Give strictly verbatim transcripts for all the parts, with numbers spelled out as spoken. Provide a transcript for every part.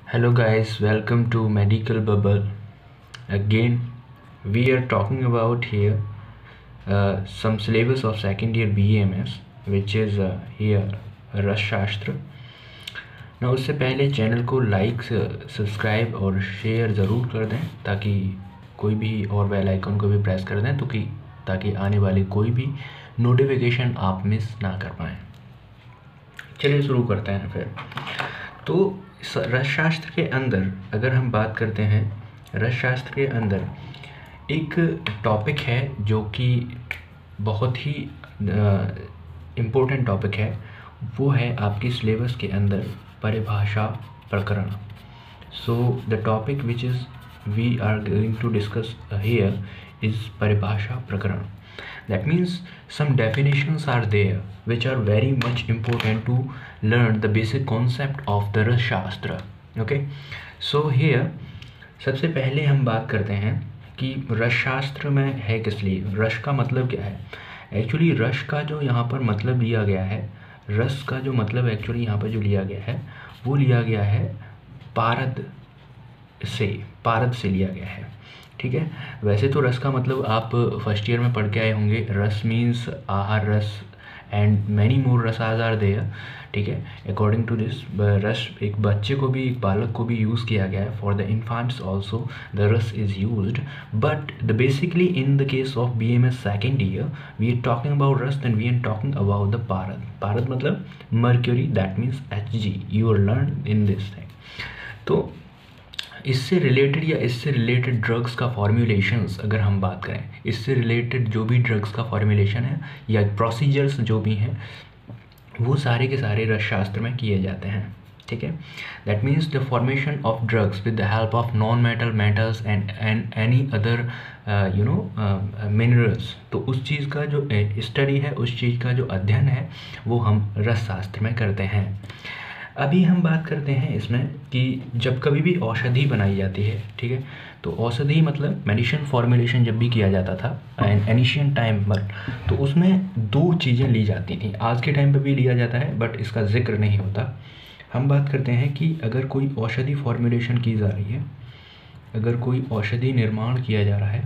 Hello guys, welcome to Medical Bubble. Again, we are talking about here uh, some syllabus of second year B E M S, which is uh, here रस शास्त्र. ना उससे पहले channel को like, subscribe और share ज़रूर कर दें ताकि कोई भी और बेल आइकन को भी प्रेस कर दें तो कि ताकि आने वाली कोई भी नोटिफिकेशन आप मिस ना कर पाएँ. चलिए शुरू करते हैं फिर. तो रसशास्त्र के अंदर अगर हम बात करते हैं, रसशास्त्र के अंदर एक टॉपिक है जो कि बहुत ही इम्पोर्टेंट टॉपिक है. वो है आपकी सिलेबस के अंदर परिभाषा प्रकरण. So the topic which is we are going to discuss here is परिभाषा प्रकरण. That means some definitions are there which are very much important to learn the basic concept of the रस शास्त्र. Okay, so here सबसे पहले हम बात करते हैं कि रस शास्त्र में है किस लिए. रस का मतलब क्या है? एक्चुअली रस का जो यहाँ पर मतलब लिया गया है, रस का जो मतलब एक्चुअली यहाँ पर जो लिया गया है वो लिया गया है पारद से, पारद से लिया गया है. ठीक है. वैसे तो रस का मतलब आप फर्स्ट ईयर में पढ़ के आए होंगे. रस मीन्स आहार रस एंड मैनी मोर रसाज आर देयर. ठीक है. अकॉर्डिंग टू दिस रस एक बच्चे को भी, एक बालक को भी यूज़ किया गया है. For the infants also the रस is used. But the basically in the case of B M S second year we are talking about रस then we are talking about the पारद. पारद मतलब mercury, that means H G. You are learn in this thing. तो इससे related या इससे related drugs का formulations अगर हम बात करें, इससे रिलेटेड जो भी ड्रग्स का फॉर्मुलेशन है या प्रोसीजर्स जो भी हैं वो सारे के सारे रस शास्त्र में किए जाते हैं. ठीक है. That means the formation of drugs with the help of non metal metals and and any other you know minerals. तो उस चीज़ का जो स्टडी है, उस चीज़ का जो अध्ययन है वो हम रस शास्त्र में करते हैं. अभी हम बात करते हैं इसमें कि जब कभी भी औषधि बनाई जाती है, ठीक है, तो औषधि मतलब मेडिसिन फॉर्मुलेशन जब भी किया जाता था एंड एनिशियन टाइम पर, तो उसमें दो चीज़ें ली जाती थी. आज के टाइम पर भी लिया जाता है बट इसका जिक्र नहीं होता. हम बात करते हैं कि अगर कोई औषधि फॉर्मुलेशन की जा रही है, अगर कोई औषधि निर्माण किया जा रहा है,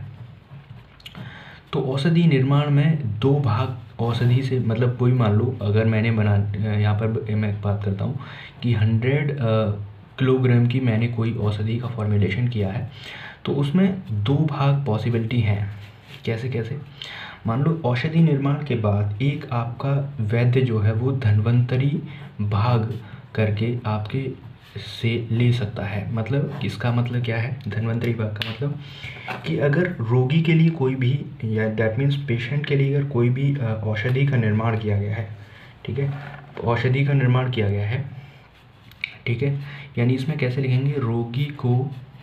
तो औषधि निर्माण में दो भाग औषधि से, मतलब कोई मान लो अगर मैंने बना, यहाँ पर मैं बात करता हूँ कि हंड्रेड किलोग्राम की मैंने कोई औषधि का फॉर्मुलेशन किया है, तो उसमें दो भाग पॉसिबिलिटी हैं. कैसे कैसे? मान लो औषधि निर्माण के बाद एक आपका वैद्य जो है वो धन्वंतरी भाग करके आपके से ले सकता है. मतलब इसका मतलब क्या है धन्वंतरी भाग का मतलब कि अगर रोगी के लिए कोई भी, या दैट मीन्स पेशेंट के लिए अगर कोई भी औषधि का निर्माण किया गया है, ठीक है, औषधि का निर्माण किया गया है, ठीक है, यानी इसमें कैसे लिखेंगे, रोगी को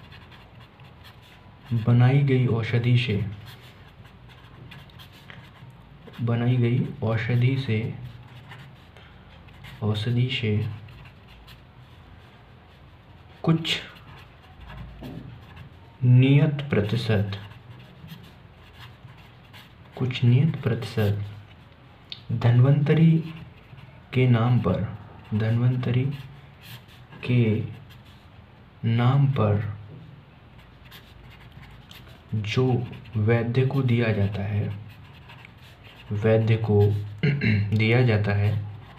बनाई गई औषधि से, बनाई गई औषधि से औषधि से कुछ नियत प्रतिशत कुछ नियत प्रतिशत धन्वंतरी के नाम पर, धन्वंतरी के नाम पर जो वैद्य को दिया जाता है, वैद्य को दिया जाता है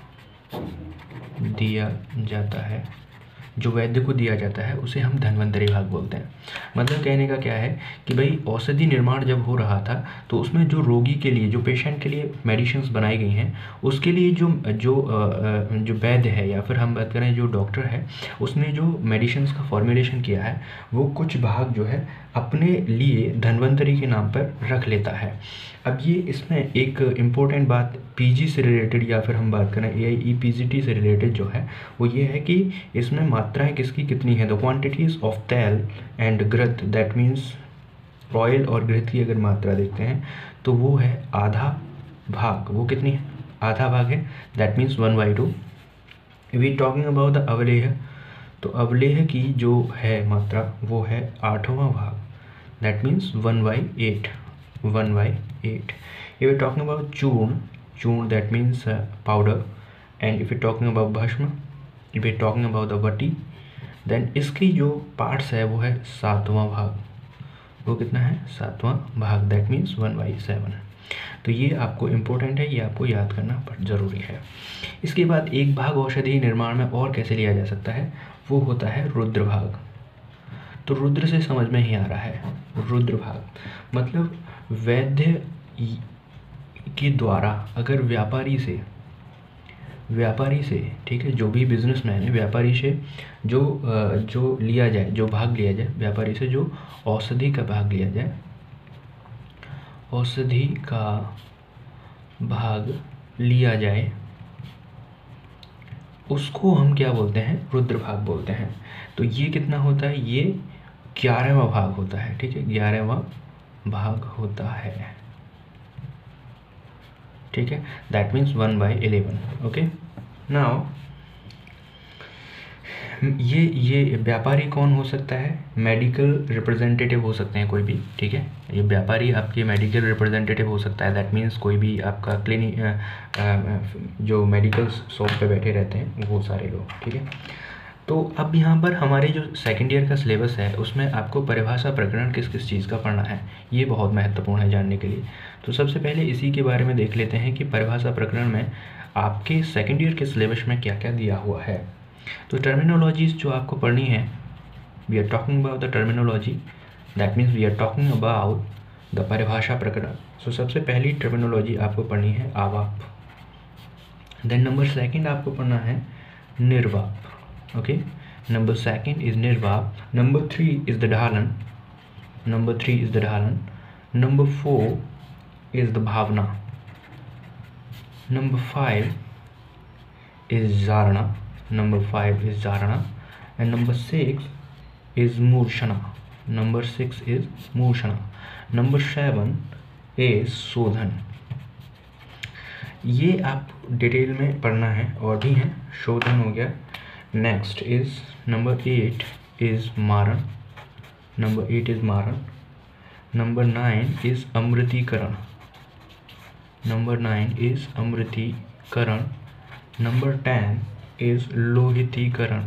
दिया जाता है जो वैद्य को दिया जाता है उसे हम धन्वंतरी भाग बोलते हैं. मतलब कहने का क्या है कि भाई औषधि निर्माण जब हो रहा था तो उसमें जो रोगी के लिए, जो पेशेंट के लिए मेडिसिन्स बनाई गई हैं, उसके लिए जो जो जो वैद्य है या फिर हम बात करें जो डॉक्टर है, उसने जो मेडिसिन्स का फॉर्मुलेशन किया है वो कुछ भाग जो है अपने लिए धन्वंतरी के नाम पर रख लेता है. अब ये इसमें एक इम्पोर्टेंट बात पीजी से रिलेटेड या फिर हम बात करें A I E P G T से रिलेटेड जो है वो ये है कि इसमें मात्राएं किसकी कितनी है. द क्वांटिटीज़ ऑफ तेल एंड घृत, दैट मीन्स ऑयल और घृत की अगर मात्रा देखते हैं तो वो है आधा भाग. वो कितनी है? आधा भाग है. That means one by two. We talking about the अवलेह, तो अवलेह की जो है मात्रा वो है आठवां भाग. That means one by eight, one by eight. If we're talking about churn, churn that means uh, powder, and if we're talking about bhasma, if we're talking about the vati, then इसकी जो parts है वो है सातवां भाग, वो कितना है सातवां भाग, that means one by seven. तो ये आपको इम्पोर्टेंट है, ये आपको याद करना ज़रूरी है। इसके बाद एक भाग औषधि निर्माण में और कैसे लिया जा सकता है, वो होता है रुद्र भाग। तो रुद्र से समझ में ही आ रहा है, रुद्र भाग मतलब वैद्य के द्वारा अगर व्यापारी से व्यापारी से ठीक है, जो भी बिजनेसमैन है, व्यापारी से जो जो लिया जाए, जो भाग लिया जाए, व्यापारी से जो औषधि का भाग लिया जाए, औषधि का भाग लिया जाए, उसको हम क्या बोलते हैं, रुद्र भाग बोलते हैं। तो ये कितना होता है, ये ग्यारहवां भाग होता है, ठीक है, ग्यारहवां भाग होता है, ठीक है, that means one by eleven. Okay, now ये ये व्यापारी कौन हो सकता है, मेडिकल रिप्रेजेंटेटिव हो सकते हैं कोई भी, ठीक है, ये व्यापारी आपके मेडिकल रिप्रेजेंटेटिव हो सकता है, दैट मीन्स कोई भी आपका क्लिनिक जो मेडिकल शॉप पे बैठे रहते हैं वो सारे लोग, ठीक है। तो अब यहाँ पर हमारे जो सेकेंड ईयर का सिलेबस है उसमें आपको परिभाषा प्रकरण किस किस चीज़ का पढ़ना है, ये बहुत महत्वपूर्ण है जानने के लिए। तो सबसे पहले इसी के बारे में देख लेते हैं कि परिभाषा प्रकरण में आपके सेकेंड ईयर के सिलेबस में क्या क्या दिया हुआ है। तो टर्मिनोलॉजीज जो आपको पढ़नी है, we are talking about the terminology, that means we are talking about the परिभाषा प्रकरण। सो सबसे पहली टर्मिनोलॉजी आपको पढ़नी है आवाप, देन नंबर सेकंड आपको पढ़ना है निर्वाप, ओके, नंबर सेकंड इज निर्वाप, नंबर थ्री इज द ढालन, नंबर थ्री इज द ढालन, नंबर फोर इज द भावना, नंबर फाइव इज जारणा, नंबर फाइव इज जारणा, एंड नंबर सिक्स इज मूर्छना, नंबर सिक्स इज मूर्छना, नंबर सेवन इज शोधन। ये आप डिटेल में पढ़ना है, और भी हैं, शोधन हो गया। Next is number eight is मारण, नंबर एट इज मारण, नंबर नाइन इज अमृतीकरण, नंबर नाइन इज अमृतीकरण, नंबर टेन इज लोहितीकरण,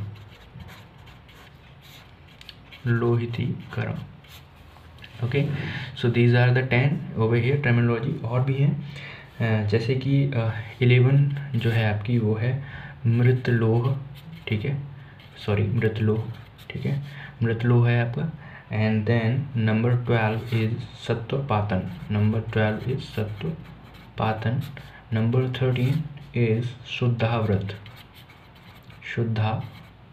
लोहितीकरण। Okay, so these are the ten over here terminology. और भी हैं, जैसे कि इलेवन जो है आपकी वो है मृतलोह, ठीक है, सॉरी मृतलोह, ठीक है, मृतलोह है आपका। And then number twelve is सत्वपातन, नंबर ट्वेल्व इज सत्वपातन, नंबर थर्टीन इज शुद्धाव्रत, शुद्धावर्त,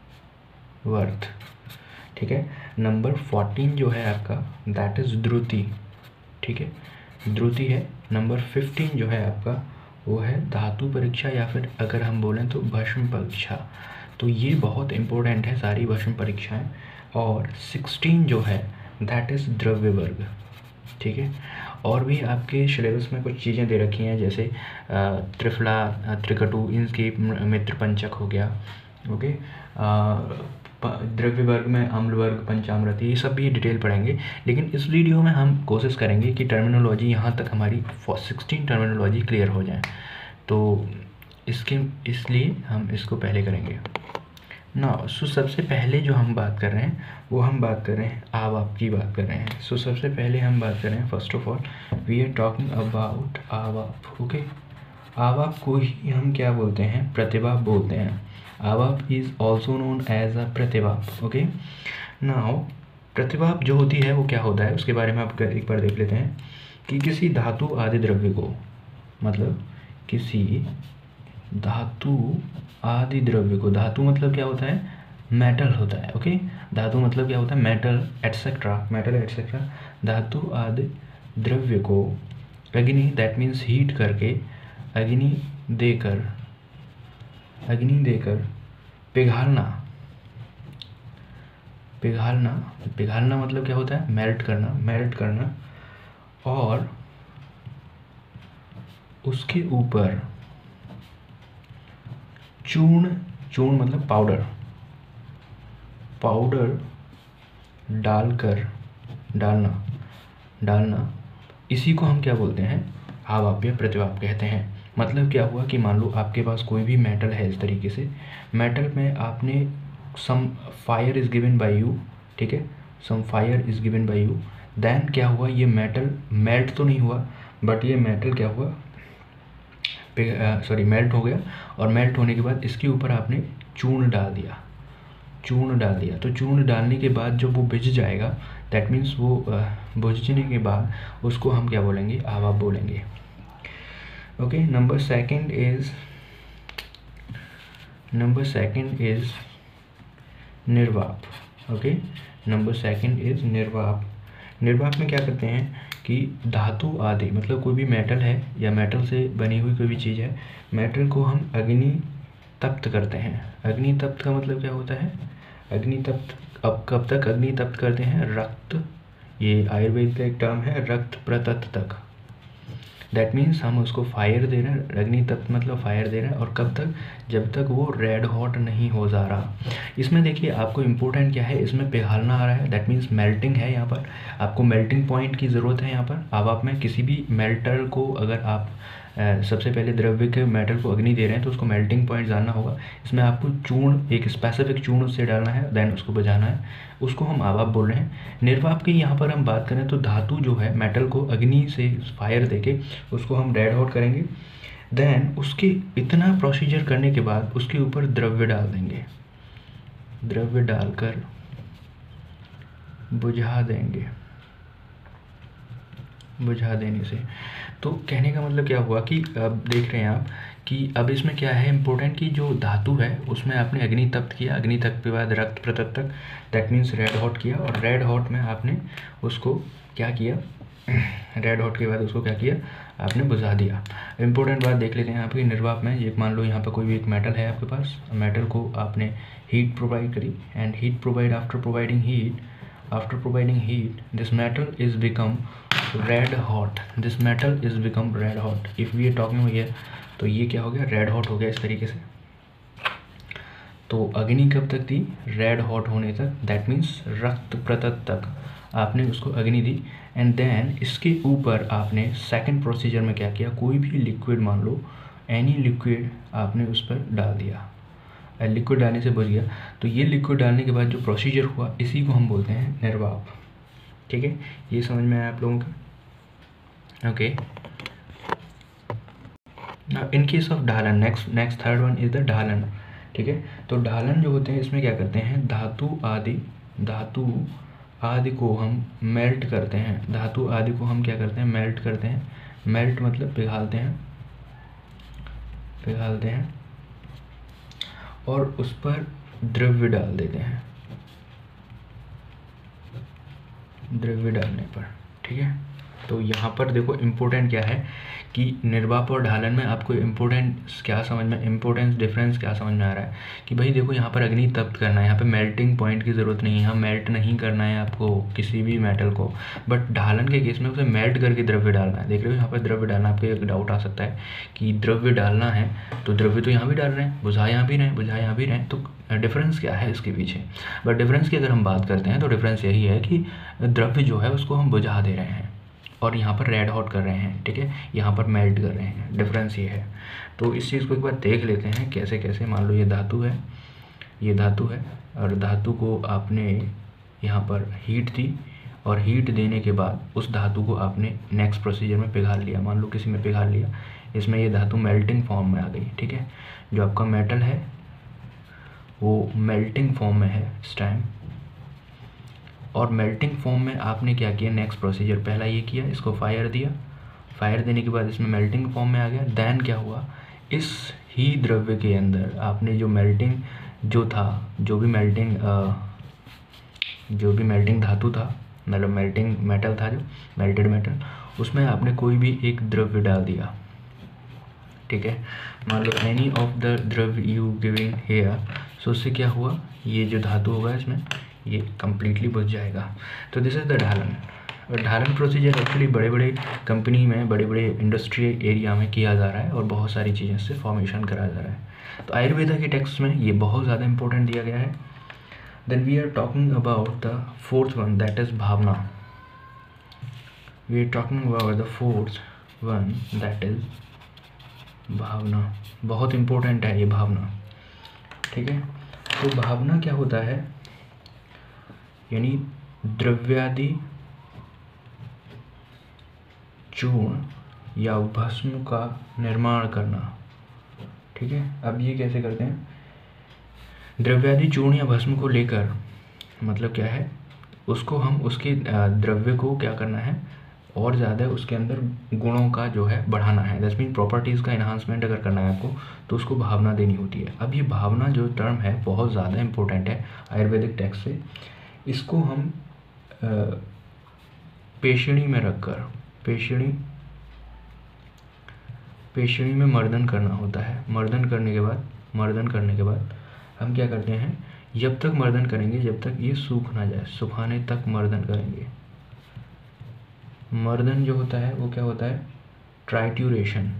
ठीक है। नंबर फोर्टीन जो है आपका दैट इज द्रुति, ठीक है, द्रुति है। नंबर फिफ्टीन जो है आपका वो है धातु परीक्षा, या फिर अगर हम बोलें तो भस्म परीक्षा। तो ये बहुत इंपॉर्टेंट है सारी भस्म परीक्षाएं। और सिक्सटीन जो है दैट इज़ द्रव्य वर्ग, ठीक है। और भी आपके सिलेबस में कुछ चीज़ें दे रखी हैं, जैसे त्रिफला, त्रिकटु, इनकी मित्र पंचक हो गया, ओके। द्रव्य वर्ग में अम्ल वर्ग, पंचामृत, ये सब भी डिटेल पढ़ेंगे। लेकिन इस वीडियो में हम कोशिश करेंगे कि टर्मिनोलॉजी यहाँ तक हमारी सिक्सटीन टर्मिनोलॉजी क्लियर हो जाए, तो इसके इसलिए हम इसको पहले करेंगे ना। सो सबसे पहले जो हम बात कर रहे हैं वो हम बात कर रहे हैं आवाप की बात कर रहे हैं। सो सबसे पहले हम बात कर रहे हैं, first of all we are talking about आवाप, ओके। आवाप को ही हम क्या बोलते हैं, प्रतिभा बोलते हैं। आवाप is also known as a प्रतिभा, ओके। नाउ प्रतिभा जो होती है वो क्या होता है उसके बारे में आप एक बार देख लेते हैं कि किसी धातु आदि द्रव्य को, मतलब किसी धातु आदि द्रव्य को, धातु मतलब क्या होता है, मेटल होता है, ओके। धातु मतलब क्या होता है, मेटल एटसेट्रा, मेटल एटसेट्रा। धातु आदि द्रव्य को अग्नि, दैट मीन्स हीट करके, अग्नि देकर, अग्नि देकर पिघालना, पिघालना, पिघालना मतलब क्या होता है, मेल्ट करना, मेल्ट करना, और उसके ऊपर चूर्ण, चूर्ण मतलब पाउडर, पाउडर डालकर, डालना, डालना, इसी को हम क्या बोलते हैं, आवाप या प्रतिवाप कहते हैं। मतलब क्या हुआ कि मान लो आपके पास कोई भी मेटल है, इस तरीके से मेटल में आपने some fire is given by you, ठीक है, some fire is given by you, then क्या हुआ, ये मेटल मेल्ट तो नहीं हुआ, बट ये मेटल क्या हुआ, सॉरी मेल्ट हो गया, और मेल्ट होने के बाद इसके ऊपर आपने चूर्ण डाल दिया, चूर्ण डाल दिया। तो चूर्ण डालने के बाद जब वो भिज जाएगा, दैट मीन्स वो भुजने के बाद उसको हम क्या बोलेंगे, आवाब बोलेंगे। Okay, number second is number second is निर्वाप। ओके, नंबर सेकंड इज निर्वाप। निर्वाप में क्या करते हैं कि धातु आदि, मतलब कोई भी मेटल है या मेटल से बनी हुई कोई भी चीज़ है, मेटल को हम अग्नि तप्त करते हैं। अग्नि तप्त का मतलब क्या होता है, अग्नि तप्त, अब कब तक अग्नि तप्त करते हैं, रक्त, ये आयुर्वेद का एक टर्म है, रक्त प्रतत तक। दैट मीन्स हम उसको फायर दे रहे हैं, अग्नि तप्त मतलब फायर दे रहे हैं, और कब तक, जब तक वो रेड हॉट नहीं हो जा रहा। इसमें देखिए आपको इम्पोर्टेंट क्या है, इसमें पिघालना आ रहा है, दैट मीन्स मेल्टिंग है। यहाँ पर आपको मेल्टिंग पॉइंट की ज़रूरत है। यहाँ पर अब आप में किसी भी मेल्टर को अगर आप Uh, सबसे पहले द्रव्य के मेटल को अग्नि दे रहे हैं तो उसको मेल्टिंग पॉइंट जानना होगा। इसमें आपको चूर्ण, एक स्पेसिफिक चूर्ण उससे डालना है, देन उसको बुझाना है, उसको हम आवाप बोल रहे हैं। निर्वाप की यहाँ पर हम बात करें तो धातु जो है, मेटल को अग्नि से फायर देके उसको हम रेड हॉट करेंगे, देन उसके इतना प्रोसीजर करने के बाद उसके ऊपर द्रव्य डाल देंगे, द्रव्य डालकर बुझा देंगे। बुझा देने से तो कहने का मतलब क्या हुआ कि अब देख रहे हैं आप कि अब इसमें क्या है इम्पोर्टेंट, कि जो धातु है उसमें आपने अग्नि तप्त किया, अग्नि तप्त के बाद रक्त प्रतत तक, दैट मीन्स रेड हॉट किया, और रेड हॉट में आपने उसको क्या किया, रेड हॉट के बाद उसको क्या किया, आपने बुझा दिया। इम्पोर्टेंट बात देख लेते हैं आपकी निर्वाप में। ये मान लो यहाँ पर कोई भी एक मेटल है आपके पास, मेटल को आपने हीट प्रोवाइड करी, and heat provide after providing heat after providing heat, this metal is become red hot, this metal is become red hot if we are talking here, तो ये क्या हो गया, रेड हॉट हो गया इस तरीके से। तो अग्नि कब तक दी, रेड हॉट होने तक, दैट मीन्स रक्त प्रतत तक आपने उसको अग्नि दी, एंड देन इसके ऊपर आपने सेकंड प्रोसीजर में क्या किया, कोई भी लिक्विड, मान लो एनी लिक्विड आपने उस पर डाल दिया, लिक्विड डालने से बुझ गया। तो ये लिक्विड डालने के बाद जो प्रोसीजर हुआ, इसी को हम बोलते हैं निर्वाप। ठीक है, ये समझ में आया आप लोगों का। ओके, इन केस ऑफ ढालन, next next third one is the ढालन। ठीक है, तो ढालन जो होते हैं इसमें क्या करते हैं, धातु आदि धातु आदि को हम मेल्ट करते हैं, धातु आदि को हम क्या करते हैं, मेल्ट करते हैं। मेल्ट मतलब पिघालते हैं, पिघालते हैं और उस पर द्रव्य डाल देते हैं, द्रव्य डालने पर। ठीक है, तो यहाँ पर देखो इम्पोर्टेंट क्या है कि निर्वाप और ढालन में आपको इम्पोर्टेंट क्या समझ में, इम्पोर्टेंस डिफरेंस क्या समझ में आ रहा है कि भाई देखो यहाँ पर अग्नि तप्त करना है, यहाँ पे मेल्टिंग पॉइंट की ज़रूरत नहीं है, यहाँ मेल्ट नहीं करना है आपको किसी भी मेटल को, बट ढालन के केस में उसे मेल्ट करके द्रव्य डालना है। देख रहे हो यहाँ पर द्रव्य डालना, आपको एक डाउट आ सकता है कि द्रव्य डालना है तो द्रव्य तो यहाँ भी डाल रहे हैं, बुझा यहाँ भी रहे हैं, बुझा यहाँ भी रहे हैं, तो डिफरेंस क्या है इसके पीछे। बट डिफरेंस की अगर हम बात करते हैं तो डिफरेंस यही है कि द्रव्य जो है उसको हम बुझा दे रहे हैं और यहाँ पर रेड हॉट कर रहे हैं। ठीक है, यहाँ पर मेल्ट कर रहे हैं, डिफरेंस ये है। तो इस चीज़ को एक बार देख लेते हैं कैसे कैसे। मान लो ये धातु है, ये धातु है, और धातु को आपने यहाँ पर हीट दी, और हीट देने के बाद उस धातु को आपने नेक्स्ट प्रोसीजर में पिघाल लिया, मान लो किसी में पिघाल लिया, इसमें ये धातु मेल्टिंग फॉर्म में आ गई। ठीक है, जो आपका मेटल है वो मेल्टिंग फॉर्म में है इस टाइम, और मेल्टिंग फॉर्म में आपने क्या किया, नेक्स्ट प्रोसीजर पहला ये किया, इसको फायर दिया, फायर देने के बाद इसमें मेल्टिंग फॉर्म में आ गया। देन क्या हुआ, इस ही द्रव्य के अंदर आपने जो मेल्टिंग जो था, जो भी मेल्टिंग जो भी मेल्टिंग धातु था, मतलब मेल्टिंग मेटल था, जो मेल्टेड मेटल, उसमें आपने कोई भी एक द्रव्य डाल दिया। ठीक है, मान लो एनी ऑफ द द्रव्य यू गिविंग हेयर, सो उससे क्या हुआ, ये जो धातु होगा इसमें ये कम्प्लीटली बुझ जाएगा। तो दिस इज़ द ढालन। और ढालन प्रोसीजर एक्चुअली बड़े बड़े कंपनी में, बड़े बड़े इंडस्ट्रियल एरिया में किया जा रहा है और बहुत सारी चीज़ें से फॉर्मेशन कराया जा रहा है। तो आयुर्वेदा के टेक्स्ट में ये बहुत ज़्यादा इंपॉर्टेंट दिया गया है। Then we are talking about the fourth one, that is भावना। We are talking about the fourth one, that is भावना। बहुत इम्पोर्टेंट है ये भावना। ठीक है, तो भावना क्या होता है, यानी द्रव्यादि चूर्ण या भस्म का निर्माण करना। ठीक है, अब ये कैसे करते हैं, द्रव्यादि चूर्ण या भस्म को लेकर मतलब क्या है, उसको हम उसके द्रव्य को क्या करना है, और ज़्यादा उसके अंदर गुणों का जो है बढ़ाना है, दैट्स मीन प्रॉपर्टीज़ का इन्हांसमेंट अगर करना है आपको, तो उसको भावना देनी होती है। अब ये भावना जो टर्म है बहुत ज़्यादा इम्पोर्टेंट है आयुर्वेदिक टेक्स्ट से। इसको हम पेशिणी में रखकर पेशिणी पेशिणी में मर्दन करना होता है। मर्दन करने के बाद मर्दन करने के बाद हम क्या करते हैं, जब तक मर्दन करेंगे जब तक ये सूख ना जाए, सुखाने तक मर्दन करेंगे। मर्दन जो होता है वो क्या होता है, ट्राइट्यूरेशन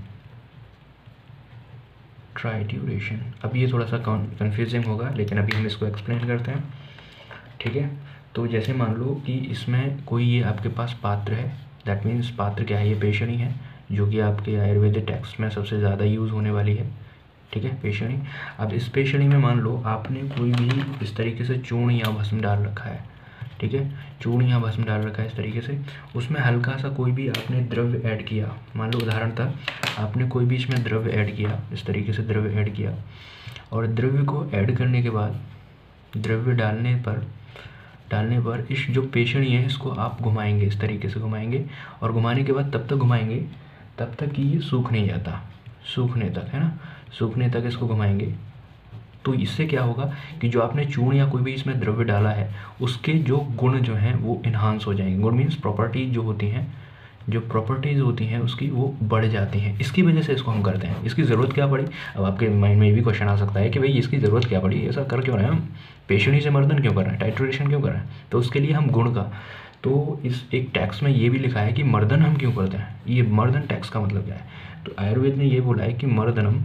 ट्राइट्यूरेशन अब ये थोड़ा सा कंफ्यूजिंग होगा, लेकिन अभी हम इसको एक्सप्लेन करते हैं। ठीक है, तो जैसे मान लो कि इसमें कोई ये आपके पास पात्र है, दैट मीन्स पात्र क्या है, ये पेशणी है, जो कि आपके आयुर्वेदिक टेक्स्ट में सबसे ज़्यादा यूज़ होने वाली है। ठीक है, पेशणी। अब इस पेशणी में मान लो आपने कोई भी इस तरीके से चूर्ण या भस्म डाल रखा है। ठीक है, चूर्ण या भस्म डाल रखा है इस तरीके से, उसमें हल्का सा कोई भी आपने द्रव्य ऐड किया, मान लो उदाहरण था आपने कोई भी इसमें द्रव्य ऐड किया, इस तरीके से द्रव्य ऐड किया, और द्रव्य को ऐड करने के बाद द्रव्य डालने पर डालने पर इस जो पेशणी है इसको आप घुमाएंगे, इस तरीके से घुमाएंगे, और घुमाने के बाद तब तक घुमाएंगे तब तक कि ये सूख नहीं जाता, सूखने तक, है ना, सूखने तक इसको घुमाएंगे। तो इससे क्या होगा कि जो आपने चूर्ण या कोई भी इसमें द्रव्य डाला है उसके जो गुण जो हैं वो इन्हांस हो जाएंगे। गुण मीन्स प्रॉपर्टीज जो होती हैं, जो प्रॉपर्टीज़ होती हैं उसकी वो बढ़ जाती हैं। इसकी वजह से इसको हम करते हैं। इसकी ज़रूरत क्या पड़ी, अब आपके माइंड में ये भी क्वेश्चन आ सकता है कि भाई इसकी ज़रूरत क्या पड़ी, ऐसा कर क्यों रहे हैं हम, पेशणी से मर्दन क्यों कर रहे हैं, टाइट्रेशन क्यों कर रहे हैं, तो उसके लिए हम गुण का, तो इस एक टैक्स में ये भी लिखा है कि मर्दन हम क्यों करते हैं। ये मर्दन टैक्स का मतलब क्या है, तो आयुर्वेद ने ये बोला है कि मर्दनम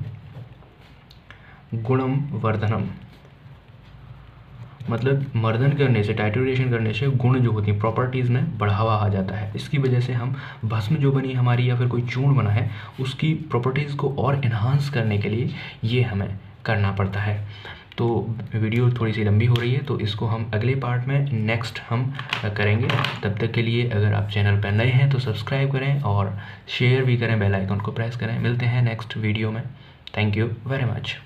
गुणम वर्धनम, मतलब मर्दन करने से, टाइट्रेशन करने से गुण जो होती हैं प्रॉपर्टीज़ में बढ़ावा आ जाता है। इसकी वजह से हम भस्म जो बनी हमारी या फिर कोई चूर्ण बना है उसकी प्रॉपर्टीज़ को और इन्हांस करने के लिए ये हमें करना पड़ता है। तो वीडियो थोड़ी सी लंबी हो रही है, तो इसको हम अगले पार्ट में नेक्स्ट हम करेंगे। तब तक के लिए अगर आप चैनल पर नए हैं तो सब्सक्राइब करें और शेयर भी करें, बेल आइकन को प्रेस करें। मिलते हैं नेक्स्ट वीडियो में। Thank you very much.